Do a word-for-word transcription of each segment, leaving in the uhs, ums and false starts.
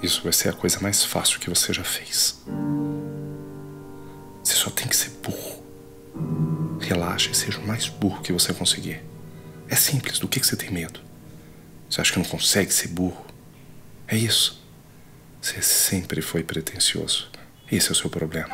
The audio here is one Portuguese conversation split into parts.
Isso vai ser a coisa mais fácil que você já fez. Você só tem que ser burro. Relaxa e seja o mais burro que você conseguir. É simples, do que você tem medo? Você acha que não consegue ser burro? É isso. Você sempre foi pretensioso. Esse é o seu problema.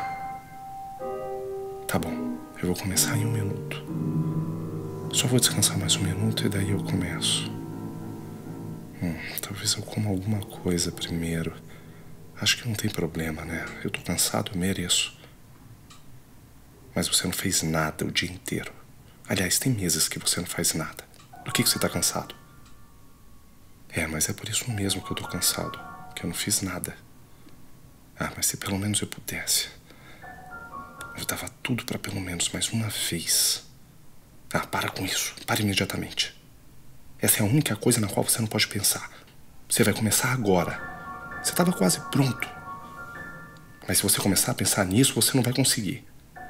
Tá bom, eu vou começar em um minuto. Só vou descansar mais um minuto e daí eu começo. Hum, talvez eu coma alguma coisa primeiro. Acho que não tem problema, né? Eu tô cansado, eu mereço. Mas você não fez nada o dia inteiro. Aliás, tem meses que você não faz nada. Do que que você tá cansado? É, mas é por isso mesmo que eu tô cansado. Que eu não fiz nada. Ah, mas se pelo menos eu pudesse. Eu dava tudo pra pelo menos mais uma vez. Ah, para com isso. Para imediatamente. Essa é a única coisa na qual você não pode pensar. Você vai começar agora. Você estava quase pronto. Mas se você começar a pensar nisso, você não vai conseguir.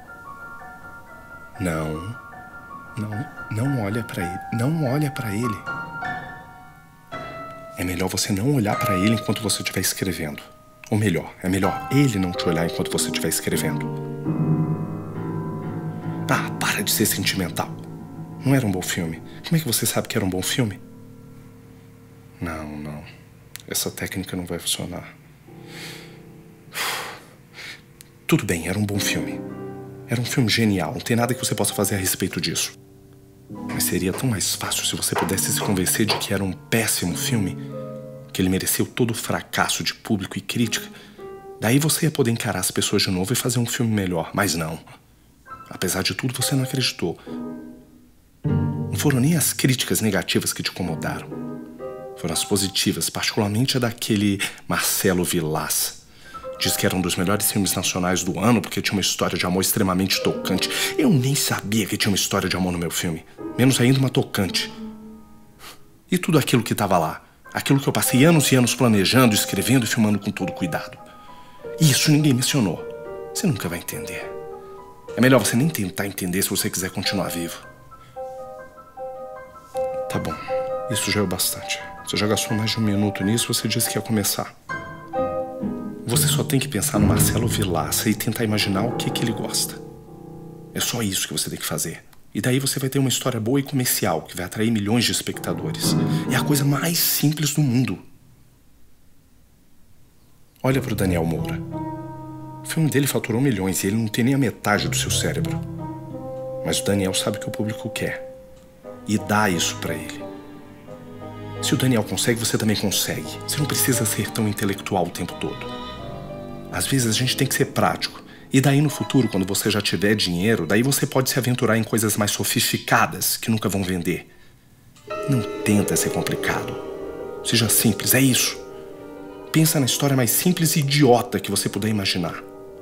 Não. Não, não olha pra ele. Não olha pra ele. É melhor você não olhar pra ele enquanto você estiver escrevendo. Ou melhor, é melhor ele não te olhar enquanto você estiver escrevendo. Ah, para de ser sentimental. Não era um bom filme. Como é que você sabe que era um bom filme? Não, não. Essa técnica não vai funcionar. Tudo bem, era um bom filme. Era um filme genial. Não tem nada que você possa fazer a respeito disso. Mas seria tão mais fácil se você pudesse se convencer de que era um péssimo filme, que ele mereceu todo o fracasso de público e crítica. Daí você ia poder encarar as pessoas de novo e fazer um filme melhor. Mas não. Apesar de tudo, você não acreditou. Não foram nem as críticas negativas que te incomodaram. Foram as positivas, particularmente a daquele Marcelo Vilas. Diz que era um dos melhores filmes nacionais do ano porque tinha uma história de amor extremamente tocante. Eu nem sabia que tinha uma história de amor no meu filme. Menos ainda uma tocante. E tudo aquilo que estava lá. Aquilo que eu passei anos e anos planejando, escrevendo e filmando com todo cuidado. E isso ninguém mencionou. Você nunca vai entender. É melhor você nem tentar entender se você quiser continuar vivo. Tá bom. Isso já é o bastante. Você já gastou mais de um minuto nisso, você disse que ia começar. Você só tem que pensar no Marcelo Vilaça e tentar imaginar o que, que ele gosta. É só isso que você tem que fazer. E daí você vai ter uma história boa e comercial, que vai atrair milhões de espectadores. É a coisa mais simples do mundo. Olha pro Daniel Moura. O filme dele faturou milhões e ele não tem nem a metade do seu cérebro. Mas o Daniel sabe o que o público quer. E dá isso pra ele. Se o Daniel consegue, você também consegue. Você não precisa ser tão intelectual o tempo todo. Às vezes a gente tem que ser prático. E daí no futuro, quando você já tiver dinheiro, daí você pode se aventurar em coisas mais sofisticadas que nunca vão vender. Não tenta ser complicado. Seja simples, é isso. Pensa na história mais simples e idiota que você puder imaginar.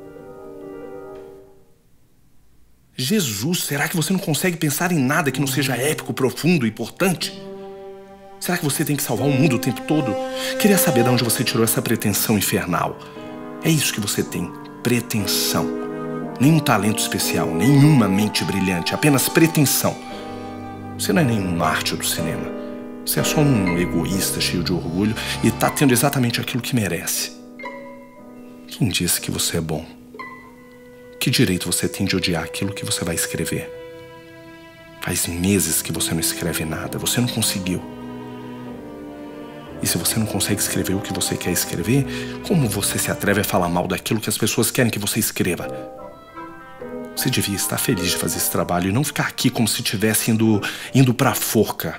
Jesus, será que você não consegue pensar em nada que não seja épico, profundo e importante? Será que você tem que salvar o mundo o tempo todo? Queria saber de onde você tirou essa pretensão infernal. É isso que você tem, pretensão. Nenhum talento especial, nenhuma mente brilhante, apenas pretensão. Você não é nenhum mártir do cinema. Você é só um egoísta cheio de orgulho e tá tendo exatamente aquilo que merece. Quem disse que você é bom? Que direito você tem de odiar aquilo que você vai escrever? Faz meses que você não escreve nada, você não conseguiu. E se você não consegue escrever o que você quer escrever, como você se atreve a falar mal daquilo que as pessoas querem que você escreva? Você devia estar feliz de fazer esse trabalho e não ficar aqui como se estivesse indo, indo pra forca.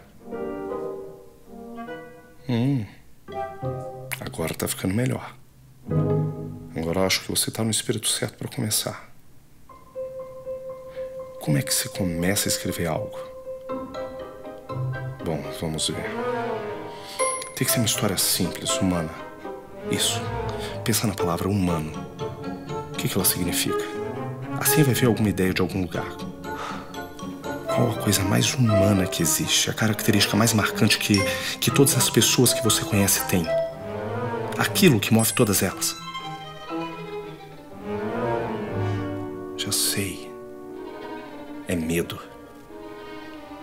Hum, agora tá ficando melhor. Agora eu acho que você tá no espírito certo para começar. Como é que se começa a escrever algo? Bom, vamos ver. Tem que ser uma história simples, humana. Isso. Pensa na palavra humano. O que que ela significa? Assim vai ver alguma ideia de algum lugar. Qual a coisa mais humana que existe? A característica mais marcante que, que todas as pessoas que você conhece têm. Aquilo que move todas elas. Já sei. É medo.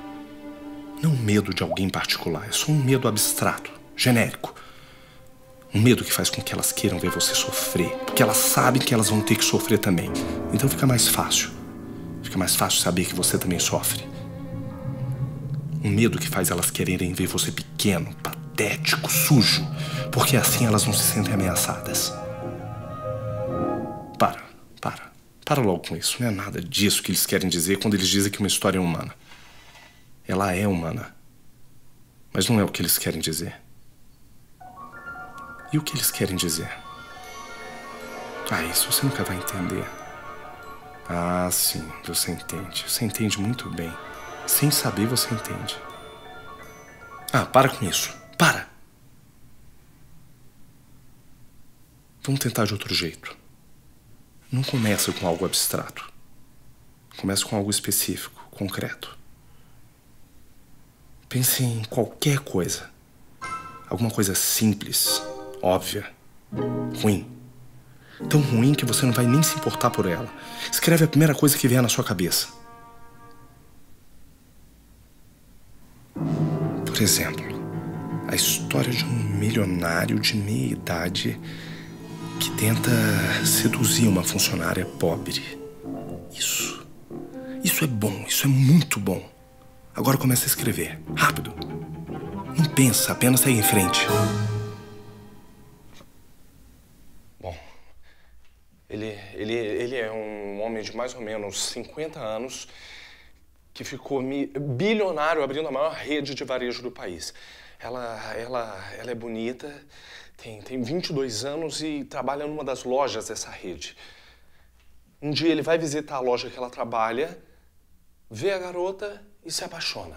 Não medo de alguém particular. É só um medo abstrato. Genérico. Um medo que faz com que elas queiram ver você sofrer, porque elas sabem que elas vão ter que sofrer também. Então fica mais fácil. Fica mais fácil saber que você também sofre. Um medo que faz elas quererem ver você pequeno, patético, sujo, porque assim elas não se sentem ameaçadas. Para, para. Para logo com isso. Não é nada disso que eles querem dizer quando eles dizem que uma história é humana. Ela é humana. Mas não é o que eles querem dizer. E o que eles querem dizer? Ah, isso você nunca vai entender. Ah, sim, você entende. Você entende muito bem. Sem saber, você entende. Ah, para com isso. Para! Vamos tentar de outro jeito. Não começa com algo abstrato. Começa com algo específico, concreto. Pense em qualquer coisa. Alguma coisa simples, óbvia, ruim. Tão ruim que você não vai nem se importar por ela. Escreve a primeira coisa que vier na sua cabeça. Por exemplo, a história de um milionário de meia idade que tenta seduzir uma funcionária pobre. Isso. Isso é bom, isso é muito bom. Agora começa a escrever. Rápido. Não pensa, apenas segue em frente. Bom, ele, ele, ele é um homem de mais ou menos cinquenta anos que ficou bilionário abrindo a maior rede de varejo do país. Ela, ela, ela é bonita, tem, tem vinte e dois anos e trabalha numa das lojas dessa rede. Um dia ele vai visitar a loja que ela trabalha, vê a garota e se apaixona.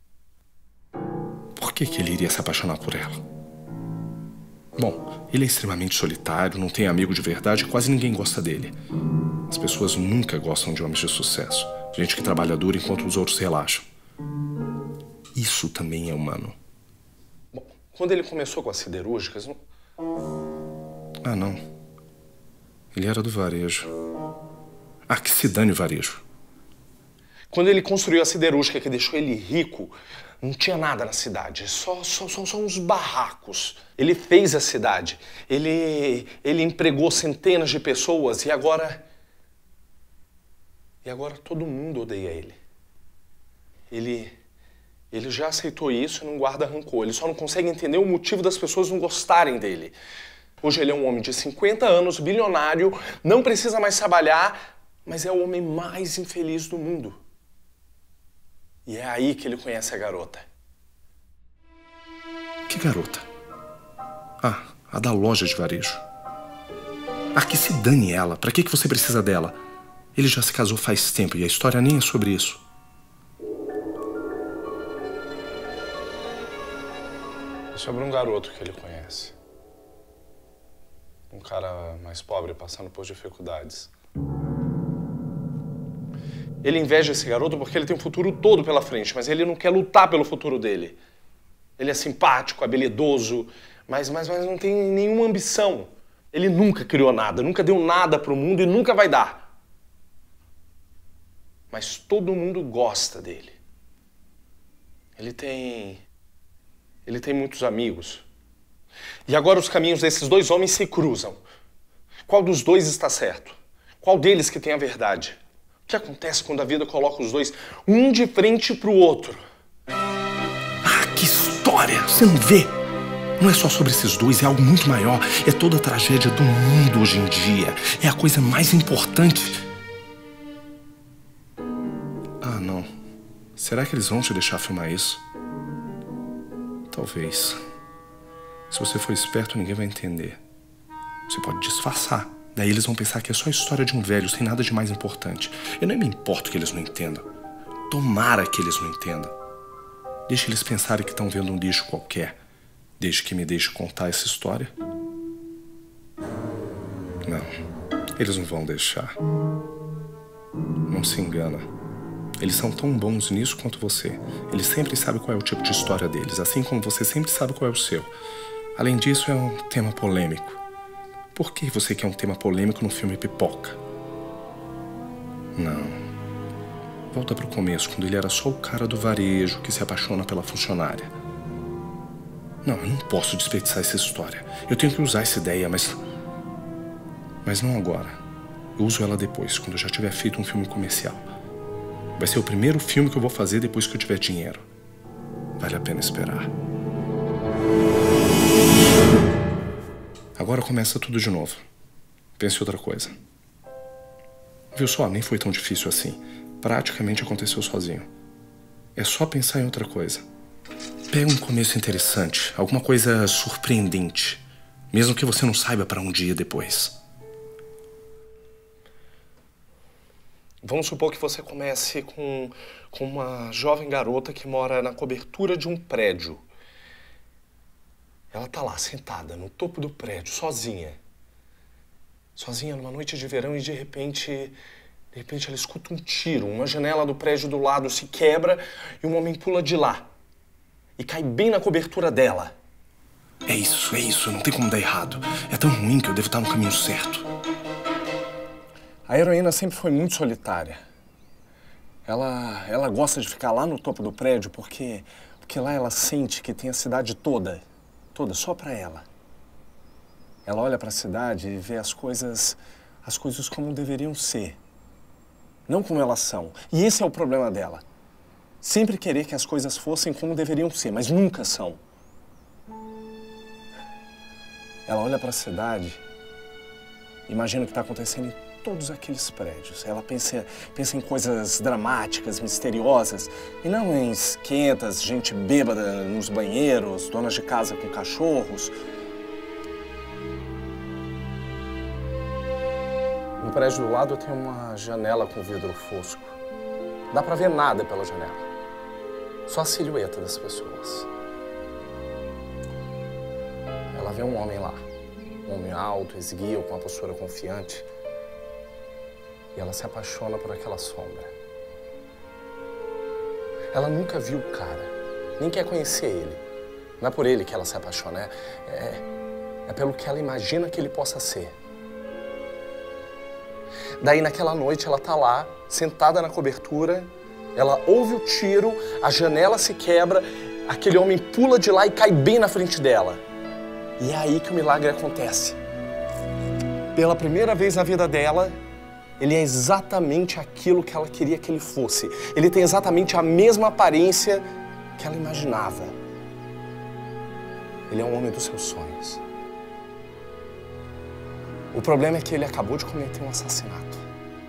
Por que que ele iria se apaixonar por ela? Bom, ele é extremamente solitário, não tem amigo de verdade e quase ninguém gosta dele. As pessoas nunca gostam de homens de sucesso. Gente que trabalha duro enquanto os outros relaxam. Isso também é humano. Bom, quando ele começou com as siderúrgicas... Não... Ah, não. Ele era do varejo. Ah, que se dane o varejo. Quando ele construiu a siderúrgica que deixou ele rico, não tinha nada na cidade, só, só, só, só uns barracos. Ele fez a cidade, ele, ele empregou centenas de pessoas e agora... E agora todo mundo odeia ele. Ele, ele já aceitou isso e não guarda rancor, ele só não consegue entender o motivo das pessoas não gostarem dele. Hoje ele é um homem de cinquenta anos, bilionário, não precisa mais trabalhar, mas é o homem mais infeliz do mundo. E é aí que ele conhece a garota. Que garota? Ah, a da loja de varejo. Ah, que se dane ela. Pra que que você precisa dela? Ele já se casou faz tempo e a história nem é sobre isso. É sobre um garoto que ele conhece. Um cara mais pobre passando por dificuldades. Ele inveja esse garoto porque ele tem o futuro todo pela frente, mas ele não quer lutar pelo futuro dele. Ele é simpático, habilidoso, mas, mas, mas não tem nenhuma ambição. Ele nunca criou nada, nunca deu nada pro mundo e nunca vai dar. Mas todo mundo gosta dele. Ele tem... Ele tem muitos amigos. E agora os caminhos desses dois homens se cruzam. Qual dos dois está certo? Qual deles que tem a verdade? O que acontece quando a vida coloca os dois um de frente pro outro? Ah, que história! Você não vê? Não é só sobre esses dois, é algo muito maior. É toda a tragédia do mundo hoje em dia. É a coisa mais importante. Ah, não. Será que eles vão te deixar filmar isso? Talvez. Se você for esperto, ninguém vai entender. Você pode disfarçar. Daí eles vão pensar que é só a história de um velho, sem nada de mais importante. Eu nem me importo que eles não entendam. Tomara que eles não entendam. Deixe eles pensarem que estão vendo um lixo qualquer. Desde que me deixe contar essa história. Não, eles não vão deixar. Não se engana. Eles são tão bons nisso quanto você. Eles sempre sabem qual é o tipo de história deles, assim como você sempre sabe qual é o seu. Além disso, é um tema polêmico. Por que você quer um tema polêmico no filme Pipoca? Não. Volta pro começo, quando ele era só o cara do varejo que se apaixona pela funcionária. Não, eu não posso desperdiçar essa história. Eu tenho que usar essa ideia, mas... Mas não agora. Eu uso ela depois, quando eu já tiver feito um filme comercial. Vai ser o primeiro filme que eu vou fazer depois que eu tiver dinheiro. Vale a pena esperar. Agora começa tudo de novo. Pense em outra coisa. Viu só? Nem foi tão difícil assim. Praticamente aconteceu sozinho. É só pensar em outra coisa. Pega um começo interessante, alguma coisa surpreendente, mesmo que você não saiba para um dia depois. Vamos supor que você comece com, com uma jovem garota que mora na cobertura de um prédio. Ela tá lá, sentada, no topo do prédio, sozinha. Sozinha numa noite de verão e de repente... De repente ela escuta um tiro, uma janela do prédio do lado se quebra e um homem pula de lá. E cai bem na cobertura dela. É isso, é isso, não tem como dar errado. É tão ruim que eu devo estar no caminho certo. A heroína sempre foi muito solitária. Ela, ela gosta de ficar lá no topo do prédio porque, porque lá ela sente que tem a cidade toda, toda, só pra ela. Ela olha pra cidade e vê as coisas, as coisas como deveriam ser. Não como elas são. E esse é o problema dela. Sempre querer que as coisas fossem como deveriam ser, mas nunca são. Ela olha para a cidade, imagina o que está acontecendo em todos aqueles prédios. Ela pensa, pensa em coisas dramáticas, misteriosas, e não em esquentas, gente bêbada nos banheiros, donas de casa com cachorros. No prédio do lado tem uma janela com vidro fosco. Dá pra ver nada pela janela. Só a silhueta das pessoas. Ela vê um homem lá. Um homem alto, esguio, com uma postura confiante. E ela se apaixona por aquela sombra. Ela nunca viu o cara. Nem quer conhecer ele. Não é por ele que ela se apaixona. É, é, é pelo que ela imagina que ele possa ser. Daí, naquela noite, ela tá lá, sentada na cobertura, ela ouve o tiro, a janela se quebra, aquele homem pula de lá e cai bem na frente dela. E é aí que o milagre acontece. Pela primeira vez na vida dela, ele é exatamente aquilo que ela queria que ele fosse. Ele tem exatamente a mesma aparência que ela imaginava. Ele é um homem dos seus sonhos. O problema é que ele acabou de cometer um assassinato.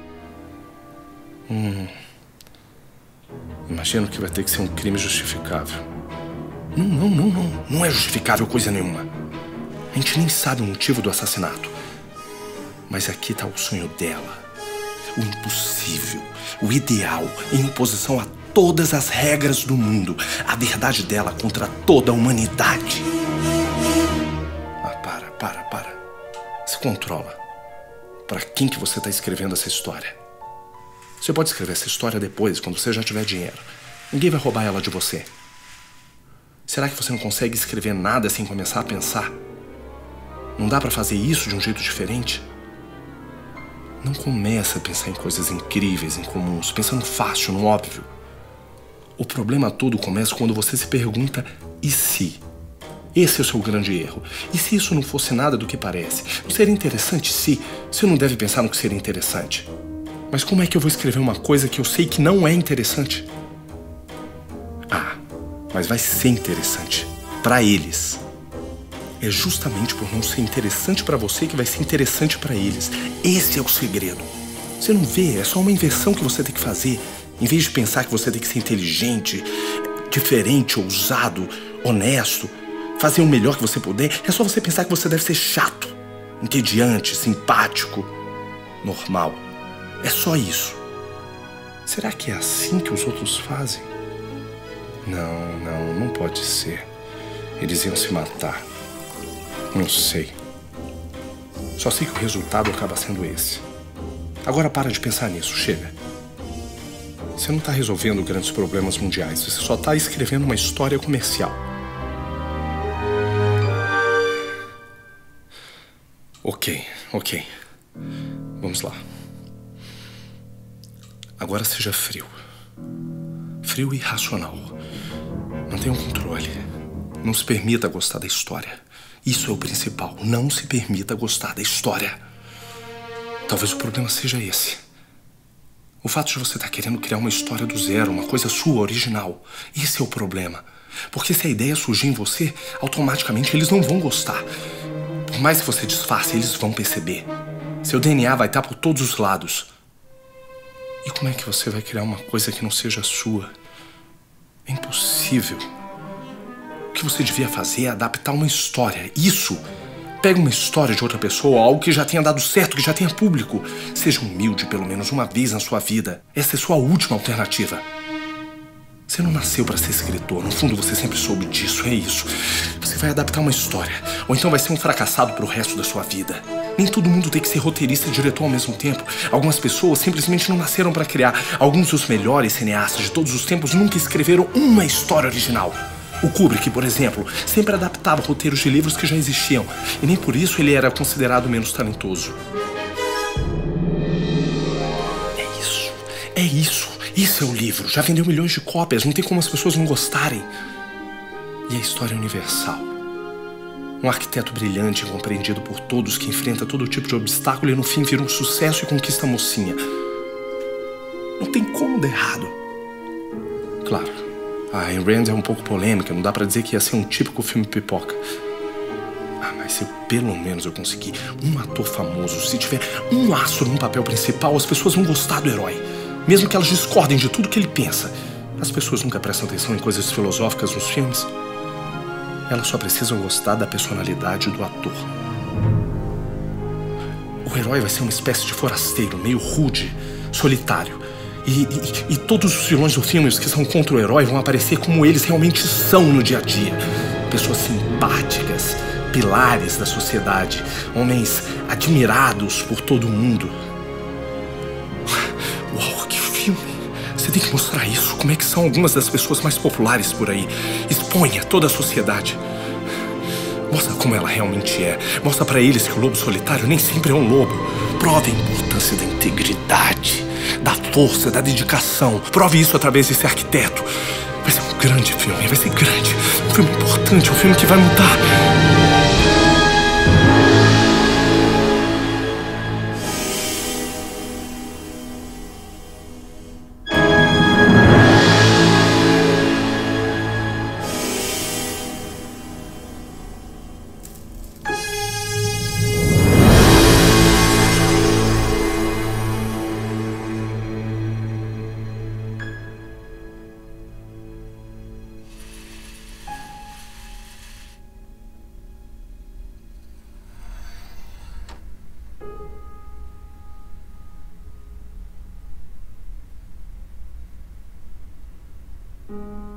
Hum. Imagino que vai ter que ser um crime justificável. Não, não, não, não. Não é justificável coisa nenhuma. A gente nem sabe o motivo do assassinato. Mas aqui tá o sonho dela. O impossível, o ideal, em oposição a todas as regras do mundo. A verdade dela contra toda a humanidade. Ah, para, para, para. Se controla. Para quem que você está escrevendo essa história? Você pode escrever essa história depois, quando você já tiver dinheiro. Ninguém vai roubar ela de você. Será que você não consegue escrever nada sem começar a pensar? Não dá para fazer isso de um jeito diferente? Não começa a pensar em coisas incríveis, incomuns, pensando fácil, no óbvio. O problema todo começa quando você se pergunta, e se? Esse é o seu grande erro. E se isso não fosse nada do que parece? Não seria interessante se? Você não deve pensar no que seria interessante. Mas como é que eu vou escrever uma coisa que eu sei que não é interessante? Ah, mas vai ser interessante. Pra eles. É justamente por não ser interessante pra você que vai ser interessante pra eles. Esse é o segredo. Você não vê, é só uma inversão que você tem que fazer. Em vez de pensar que você tem que ser inteligente, diferente, ousado, honesto, fazer o melhor que você puder, é só você pensar que você deve ser chato, entediante, simpático, normal. É só isso. Será que é assim que os outros fazem? Não, não, não pode ser. Eles iam se matar. Não sei. Só sei que o resultado acaba sendo esse. Agora para de pensar nisso, chega. Você não está resolvendo grandes problemas mundiais, você só está escrevendo uma história comercial. Ok, ok. Vamos lá. Agora seja frio. Frio e racional. Mantenha o controle. Não se permita gostar da história. Isso é o principal. Não se permita gostar da história. Talvez o problema seja esse. O fato de você estar querendo criar uma história do zero, uma coisa sua, original. Esse é o problema. Porque se a ideia surgir em você, automaticamente eles não vão gostar. Por mais que você disfarce, eles vão perceber. Seu D N A vai estar por todos os lados. E como é que você vai criar uma coisa que não seja sua? É impossível. O que você devia fazer é adaptar uma história. Isso! Pega uma história de outra pessoa, algo que já tenha dado certo, que já tenha público. Seja humilde pelo menos uma vez na sua vida. Essa é sua última alternativa. Você não nasceu para ser escritor. No fundo, você sempre soube disso. É isso. Você vai adaptar uma história. Ou então vai ser um fracassado pro resto da sua vida. Nem todo mundo tem que ser roteirista e diretor ao mesmo tempo. Algumas pessoas simplesmente não nasceram para criar. Alguns dos melhores cineastas de todos os tempos nunca escreveram uma história original. O Kubrick, por exemplo, sempre adaptava roteiros de livros que já existiam. E nem por isso ele era considerado menos talentoso. É isso. É isso. Isso é o livro. Já vendeu milhões de cópias. Não tem como as pessoas não gostarem. E a história é universal. Um arquiteto brilhante, compreendido por todos, que enfrenta todo tipo de obstáculo e no fim vira um sucesso e conquista a mocinha. Não tem como dar errado. Claro. A Ayn Rand é um pouco polêmica, não dá pra dizer que ia ser um típico filme pipoca. Ah, mas se pelo menos eu conseguir um ator famoso, se tiver um astro no papel principal, as pessoas vão gostar do herói. Mesmo que elas discordem de tudo que ele pensa. As pessoas nunca prestam atenção em coisas filosóficas nos filmes. Elas só precisam gostar da personalidade do ator. O herói vai ser uma espécie de forasteiro, meio rude, solitário. E, e, e todos os vilões do filme que são contra o herói vão aparecer como eles realmente são no dia a dia. Pessoas simpáticas, pilares da sociedade, homens admirados por todo mundo. Uau, que filme! Você tem que mostrar isso. Como é que são algumas das pessoas mais populares por aí. Exponha toda a sociedade. Mostra como ela realmente é. Mostra pra eles que o lobo solitário nem sempre é um lobo. Prove a importância da integridade, da força, da dedicação. Prove isso através desse arquiteto. Vai ser um grande filme, vai ser grande. Um filme importante, um filme que vai mudar. Thank you.